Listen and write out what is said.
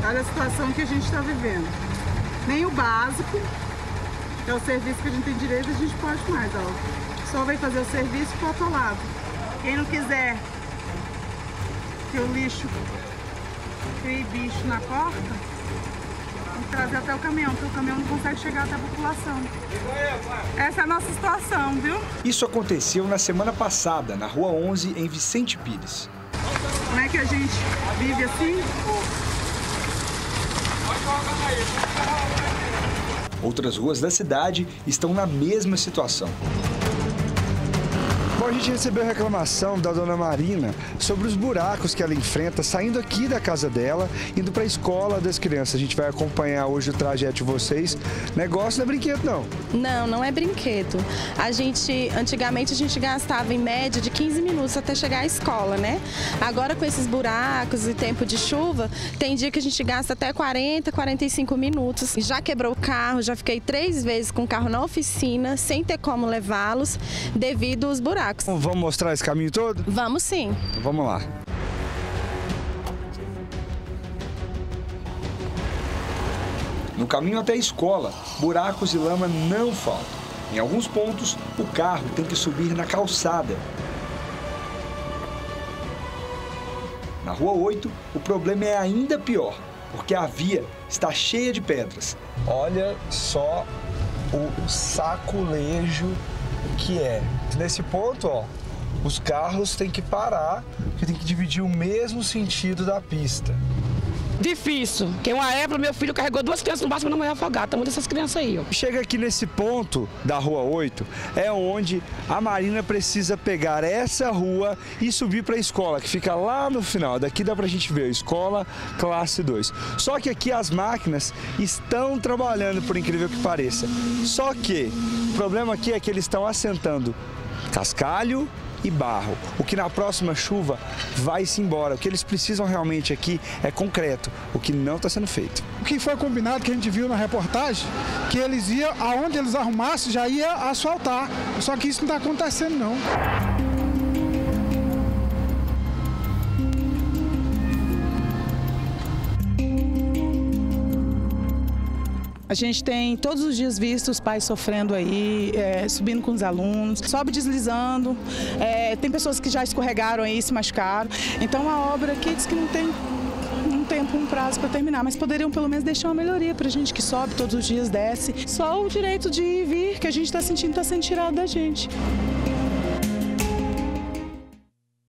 Olha a situação que a gente está vivendo. Nem o básico, que é o serviço que a gente tem direito, a gente pode mais, ó. Só vai fazer o serviço pro outro lado. Quem não quiser que o lixo crie bicho na porta, tem que trazer até o caminhão, porque o caminhão não consegue chegar até a população. Essa é a nossa situação, viu? Isso aconteceu na semana passada, na Rua 11, em Vicente Pires. Como é que a gente vive assim? Outras ruas da cidade estão na mesma situação. Bom, a gente recebeu reclamação da dona Marina sobre os buracos que ela enfrenta saindo aqui da casa dela, indo para a escola das crianças. A gente vai acompanhar hoje o trajeto de vocês. Negócio não é brinquedo, não. Não, não é brinquedo. Antigamente a gente gastava em média de 15 minutos até chegar à escola, né? Agora com esses buracos e tempo de chuva, tem dia que a gente gasta até 40, 45 minutos. Já quebrou o carro, já fiquei 3 vezes com o carro na oficina, sem ter como levá-los, devido aos buracos. Vamos mostrar esse caminho todo? Vamos sim. Vamos lá. No caminho até a escola, buracos e lama não faltam. Em alguns pontos, o carro tem que subir na calçada. Na Rua 8, o problema é ainda pior, porque a via está cheia de pedras. Olha só o saculejo que é. Nesse ponto, ó, os carros têm que parar, porque tem que dividir o mesmo sentido da pista. Difícil, porque uma época meu filho carregou 2 crianças no máximo, não ia afogar, tá muito essas crianças aí, ó. Chega aqui nesse ponto da Rua 8, é onde a Marina precisa pegar essa rua e subir para a escola, que fica lá no final. Daqui dá pra gente ver a escola classe 2. Só que aqui as máquinas estão trabalhando, por incrível que pareça. Só que o problema aqui é que eles estão assentando cascalho e barro, o que na próxima chuva vai-se embora. O que eles precisam realmente aqui é concreto, o que não está sendo feito. O que foi combinado, que a gente viu na reportagem, que eles iam, aonde eles arrumassem, já ia asfaltar. Só que isso não está acontecendo, não. A gente tem todos os dias visto os pais sofrendo aí, subindo com os alunos, sobe deslizando, tem pessoas que já escorregaram aí, se machucaram. Então a obra aqui diz que não tem um tempo, um prazo para terminar, mas poderiam pelo menos deixar uma melhoria para a gente que sobe todos os dias, desce. Só o direito de vir, que a gente está sentindo tirado da gente.